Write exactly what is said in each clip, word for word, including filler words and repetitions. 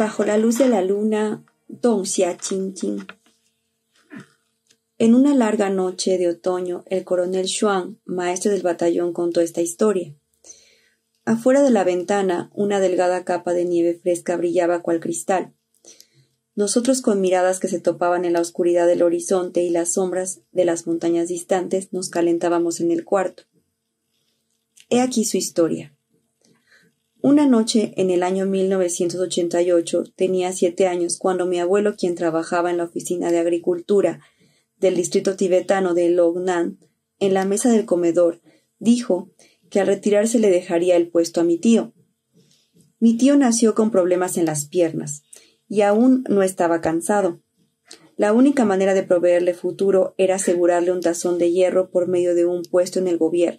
Bajo la luz de la luna, Dong Xia Qing Qing. En una larga noche de otoño, el coronel Xuan, maestro del batallón, contó esta historia. Afuera de la ventana, una delgada capa de nieve fresca brillaba cual cristal. Nosotros, con miradas que se topaban en la oscuridad del horizonte y las sombras de las montañas distantes, nos calentábamos en el cuarto. He aquí su historia. Una noche, en el año mil novecientos ochenta y ocho, tenía siete años cuando mi abuelo, quien trabajaba en la oficina de agricultura del distrito tibetano de Longnan, en la mesa del comedor, dijo que al retirarse le dejaría el puesto a mi tío. Mi tío nació con problemas en las piernas y aún no estaba cansado. La única manera de proveerle futuro era asegurarle un tazón de hierro por medio de un puesto en el gobierno.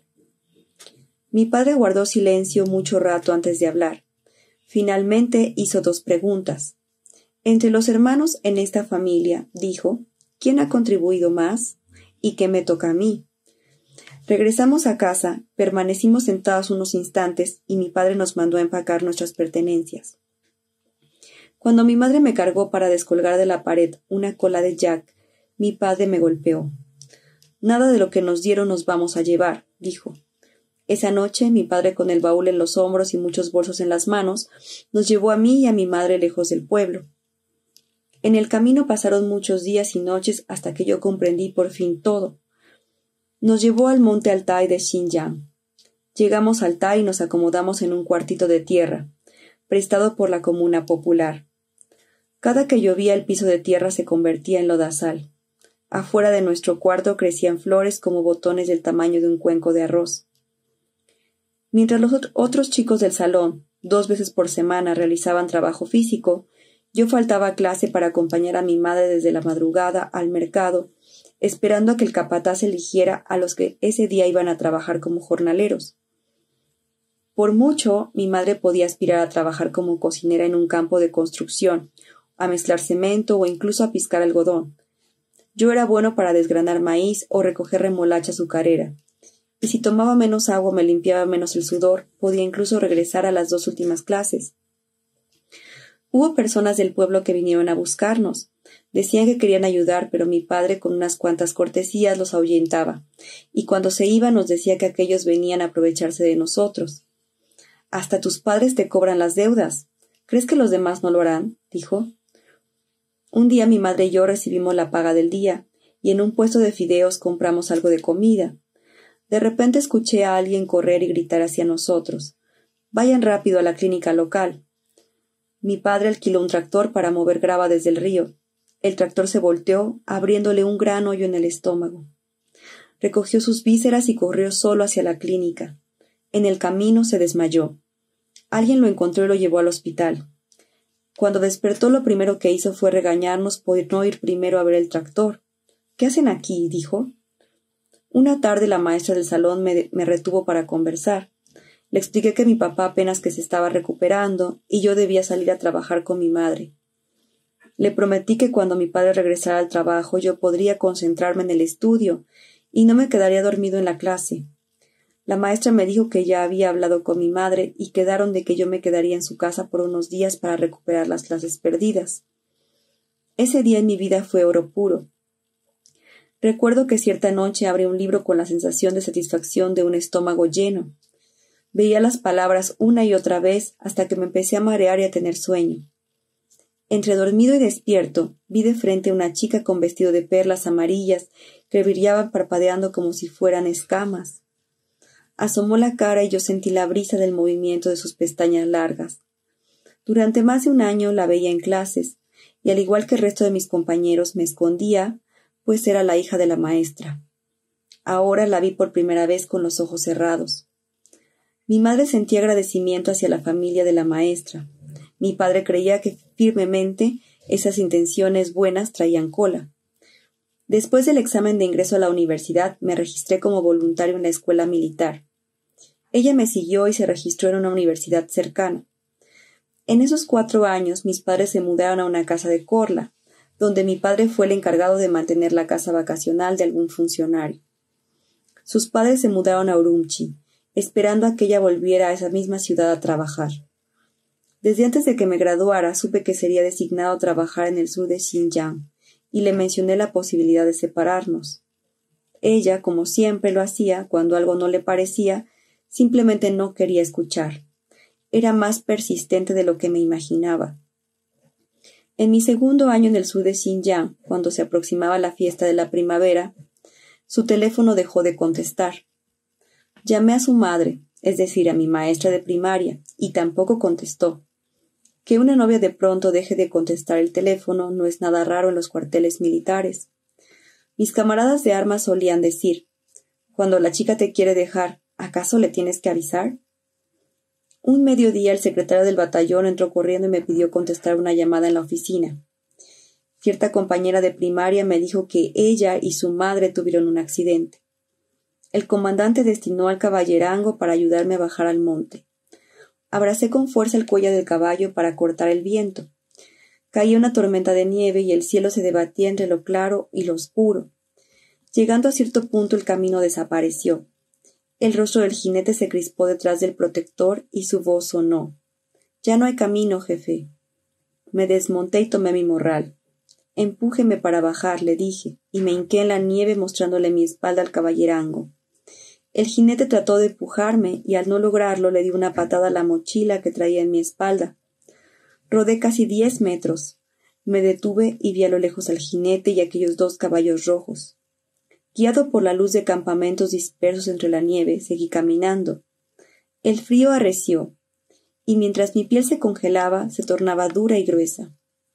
Mi padre guardó silencio mucho rato antes de hablar. Finalmente hizo dos preguntas. Entre los hermanos en esta familia, dijo, ¿quién ha contribuido más? ¿Y qué me toca a mí? Regresamos a casa, permanecimos sentados unos instantes y mi padre nos mandó a empacar nuestras pertenencias. Cuando mi madre me cargó para descolgar de la pared una cola de Jack, mi padre me golpeó. Nada de lo que nos dieron nos vamos a llevar, dijo. Esa noche, mi padre, con el baúl en los hombros y muchos bolsos en las manos, nos llevó a mí y a mi madre lejos del pueblo. En el camino pasaron muchos días y noches hasta que yo comprendí por fin todo. Nos llevó al monte Altai de Xinjiang. Llegamos a Altai y nos acomodamos en un cuartito de tierra, prestado por la Comuna Popular. Cada que llovía el piso de tierra se convertía en lodazal. Afuera de nuestro cuarto crecían flores como botones del tamaño de un cuenco de arroz. Mientras los otros chicos del salón, dos veces por semana, realizaban trabajo físico, yo faltaba a clase para acompañar a mi madre desde la madrugada al mercado, esperando a que el capataz eligiera a los que ese día iban a trabajar como jornaleros. Por mucho, mi madre podía aspirar a trabajar como cocinera en un campo de construcción, a mezclar cemento o incluso a piscar algodón. Yo era bueno para desgranar maíz o recoger remolacha azucarera. Y si tomaba menos agua me limpiaba menos el sudor, podía incluso regresar a las dos últimas clases. Hubo personas del pueblo que vinieron a buscarnos. Decían que querían ayudar, pero mi padre con unas cuantas cortesías los ahuyentaba, y cuando se iban nos decía que aquellos venían a aprovecharse de nosotros. «Hasta tus padres te cobran las deudas. ¿Crees que los demás no lo harán?», dijo. Un día mi madre y yo recibimos la paga del día, y en un puesto de fideos compramos algo de comida. De repente escuché a alguien correr y gritar hacia nosotros. «Vayan rápido a la clínica local». Mi padre alquiló un tractor para mover grava desde el río. El tractor se volteó, abriéndole un gran hoyo en el estómago. Recogió sus vísceras y corrió solo hacia la clínica. En el camino se desmayó. Alguien lo encontró y lo llevó al hospital. Cuando despertó, lo primero que hizo fue regañarnos por no ir primero a ver el tractor. «¿Qué hacen aquí?», dijo. Una tarde la maestra del salón me, me retuvo para conversar. Le expliqué que mi papá apenas que se estaba recuperando y yo debía salir a trabajar con mi madre. Le prometí que cuando mi padre regresara al trabajo yo podría concentrarme en el estudio y no me quedaría dormido en la clase. La maestra me dijo que ya había hablado con mi madre y quedaron de que yo me quedaría en su casa por unos días para recuperar las clases perdidas. Ese día en mi vida fue oro puro. Recuerdo que cierta noche abrí un libro con la sensación de satisfacción de un estómago lleno. Veía las palabras una y otra vez hasta que me empecé a marear y a tener sueño. Entre dormido y despierto, vi de frente una chica con vestido de perlas amarillas que brillaban parpadeando como si fueran escamas. Asomó la cara y yo sentí la brisa del movimiento de sus pestañas largas. Durante más de un año la veía en clases, y al igual que el resto de mis compañeros me escondía, pues era la hija de la maestra. Ahora la vi por primera vez con los ojos cerrados. Mi madre sentía agradecimiento hacia la familia de la maestra. Mi padre creía que firmemente esas intenciones buenas traían cola. Después del examen de ingreso a la universidad, me registré como voluntario en la escuela militar. Ella me siguió y se registró en una universidad cercana. En esos cuatro años, mis padres se mudaron a una casa de Korla, donde mi padre fue el encargado de mantener la casa vacacional de algún funcionario. Sus padres se mudaron a Urumqi, esperando a que ella volviera a esa misma ciudad a trabajar. Desde antes de que me graduara supe que sería designado a trabajar en el sur de Xinjiang, y le mencioné la posibilidad de separarnos. Ella, como siempre lo hacía, cuando algo no le parecía, simplemente no quería escuchar. Era más persistente de lo que me imaginaba. En mi segundo año en el sur de Xinjiang, cuando se aproximaba la fiesta de la primavera, su teléfono dejó de contestar. Llamé a su madre, es decir, a mi maestra de primaria, y tampoco contestó. Que una novia de pronto deje de contestar el teléfono no es nada raro en los cuarteles militares. Mis camaradas de armas solían decir, cuando la chica te quiere dejar, ¿acaso le tienes que avisar? Un mediodía el secretario del batallón entró corriendo y me pidió contestar una llamada en la oficina. Cierta compañera de primaria me dijo que ella y su madre tuvieron un accidente. El comandante destinó al caballerango para ayudarme a bajar al monte. Abracé con fuerza el cuello del caballo para cortar el viento. Caía una tormenta de nieve y el cielo se debatía entre lo claro y lo oscuro. Llegando a cierto punto el camino desapareció. El rostro del jinete se crispó detrás del protector y su voz sonó. «Ya no hay camino, jefe». Me desmonté y tomé mi morral. «Empújeme para bajar», le dije, y me hinqué en la nieve mostrándole mi espalda al caballerango. El jinete trató de empujarme y al no lograrlo le di una patada a la mochila que traía en mi espalda. Rodé casi diez metros. Me detuve y vi a lo lejos al jinete y aquellos dos caballos rojos. Guiado por la luz de campamentos dispersos entre la nieve, seguí caminando. El frío arreció, y mientras mi piel se congelaba, se tornaba dura y gruesa.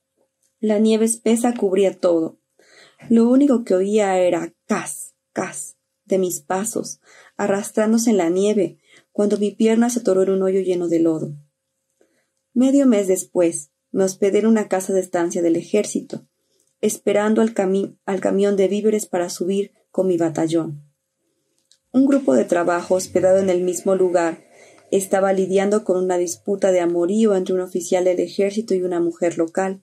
La nieve espesa cubría todo. Lo único que oía era cas, cas, de mis pasos, arrastrándose en la nieve, cuando mi pierna se atoró en un hoyo lleno de lodo. Medio mes después, me hospedé en una casa de estancia del ejército, esperando al, cami- al camión de víveres para subir con mi batallón. Un grupo de trabajo hospedado en el mismo lugar estaba lidiando con una disputa de amorío entre un oficial del ejército y una mujer local.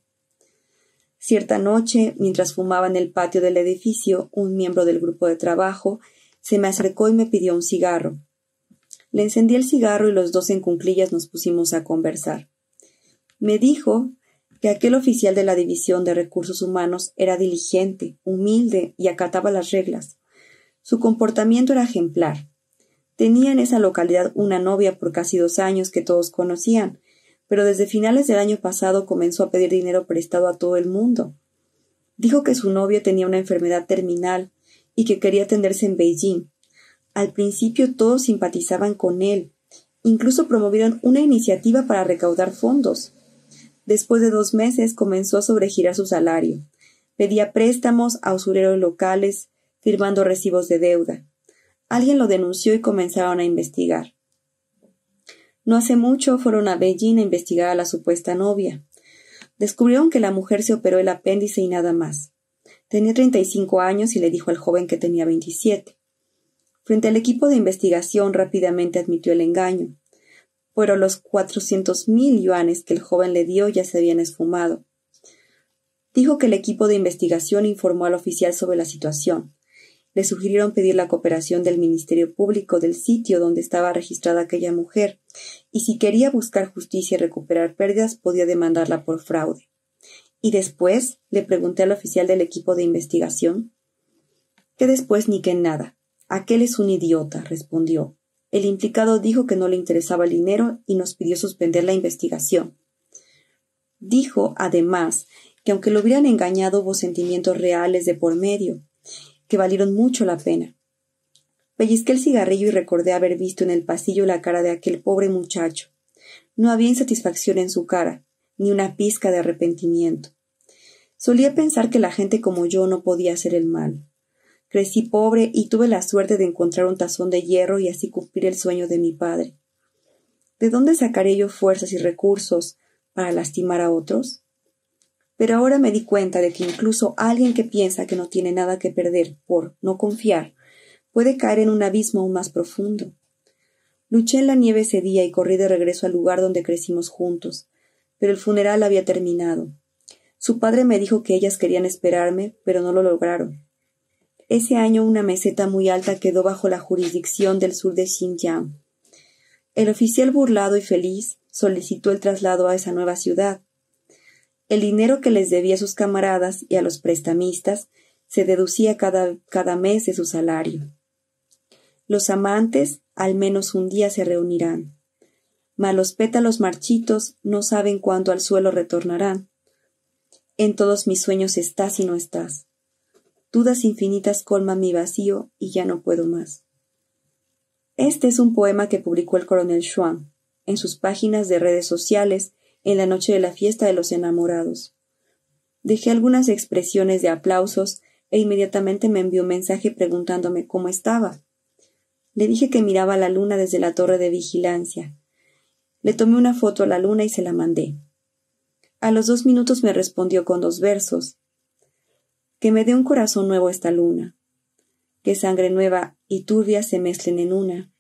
Cierta noche, mientras fumaba en el patio del edificio, un miembro del grupo de trabajo se me acercó y me pidió un cigarro. Le encendí el cigarro y los dos en cuclillas nos pusimos a conversar. Me dijo que aquel oficial de la División de Recursos Humanos era diligente, humilde y acataba las reglas. Su comportamiento era ejemplar. Tenía en esa localidad una novia por casi dos años que todos conocían, pero desde finales del año pasado comenzó a pedir dinero prestado a todo el mundo. Dijo que su novia tenía una enfermedad terminal y que quería atenderse en Beijing. Al principio todos simpatizaban con él. Incluso promovieron una iniciativa para recaudar fondos. Después de dos meses comenzó a sobregirar su salario. Pedía préstamos a usureros locales, firmando recibos de deuda. Alguien lo denunció y comenzaron a investigar. No hace mucho fueron a Beijing a investigar a la supuesta novia. Descubrieron que la mujer se operó el apéndice y nada más. Tenía treinta y cinco años y le dijo al joven que tenía veintisiete. Frente al equipo de investigación rápidamente admitió el engaño. Pero los cuatrocientos mil yuanes que el joven le dio ya se habían esfumado. Dijo que el equipo de investigación informó al oficial sobre la situación. Le sugirieron pedir la cooperación del Ministerio Público del sitio donde estaba registrada aquella mujer, y si quería buscar justicia y recuperar pérdidas podía demandarla por fraude. ¿Y después? Le pregunté al oficial del equipo de investigación. Que después ni que nada. Aquel es un idiota, respondió. El implicado dijo que no le interesaba el dinero y nos pidió suspender la investigación. Dijo, además, que aunque lo hubieran engañado hubo sentimientos reales de por medio, que valieron mucho la pena. Pellizqué el cigarrillo y recordé haber visto en el pasillo la cara de aquel pobre muchacho. No había insatisfacción en su cara, ni una pizca de arrepentimiento. Solía pensar que la gente como yo no podía hacer el mal. Crecí pobre y tuve la suerte de encontrar un tazón de hierro y así cumplir el sueño de mi padre. ¿De dónde sacaré yo fuerzas y recursos para lastimar a otros? Pero ahora me di cuenta de que incluso alguien que piensa que no tiene nada que perder por no confiar puede caer en un abismo aún más profundo. Luché en la nieve ese día y corrí de regreso al lugar donde crecimos juntos, pero el funeral había terminado. Su padre me dijo que ellas querían esperarme, pero no lo lograron. Ese año una meseta muy alta quedó bajo la jurisdicción del sur de Xinjiang. El oficial burlado y feliz solicitó el traslado a esa nueva ciudad. El dinero que les debía a sus camaradas y a los prestamistas se deducía cada, cada mes de su salario. Los amantes al menos un día se reunirán, mas los pétalos marchitos no saben cuándo al suelo retornarán. En todos mis sueños estás y no estás. Dudas infinitas colman mi vacío y ya no puedo más. Este es un poema que publicó el coronel Schwann en sus páginas de redes sociales en la noche de la fiesta de los enamorados. Dejé algunas expresiones de aplausos e inmediatamente me envió un mensaje preguntándome cómo estaba. Le dije que miraba la luna desde la torre de vigilancia. Le tomé una foto a la luna y se la mandé. A los dos minutos me respondió con dos versos. Que me dé un corazón nuevo esta luna. Que sangre nueva y turbia se mezclen en una.